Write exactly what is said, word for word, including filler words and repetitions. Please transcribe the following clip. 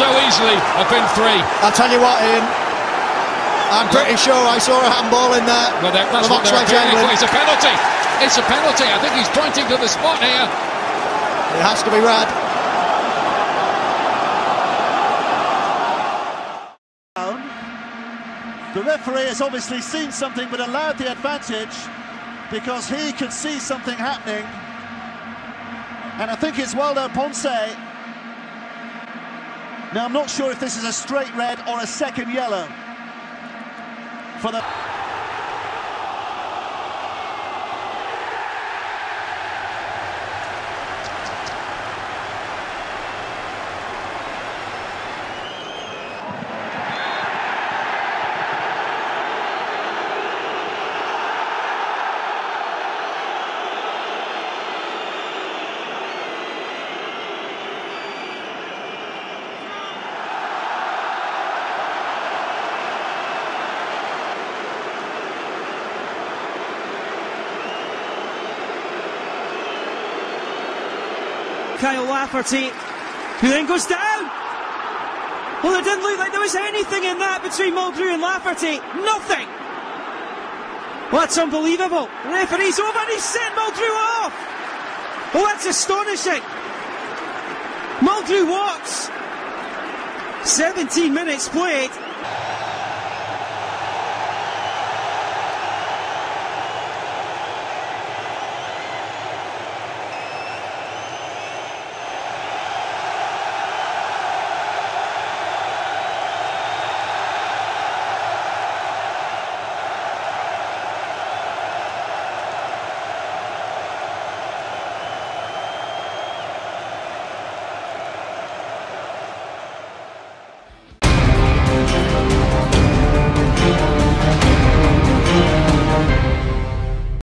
so easily have been three. I'll tell you what, Ian, I'm pretty sure I saw a handball in there. Well, that, that's what they're appealing for. It's a penalty. It's a penalty. I think he's pointing to the spot here. It has to be Rad. The referee has obviously seen something but allowed the advantage because he could see something happening. And I think it's Waldo Ponce. Now, I'm not sure if this is a straight red or a second yellow for the... Kyle Lafferty, who then goes down. Well, it didn't look like there was anything in that between Mulgrew and Lafferty. Nothing. Well, that's unbelievable. The referee's over and he's sent Mulgrew off. Well, that's astonishing. Mulgrew walks. seventeen minutes played.